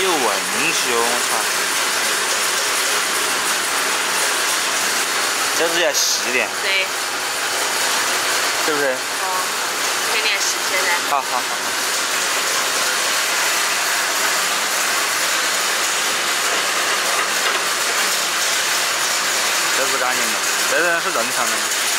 有文学，我操！这是要细点， 对， 对不对？ 哦，肯定是现在。 好好好。这是干净的，这是正常的。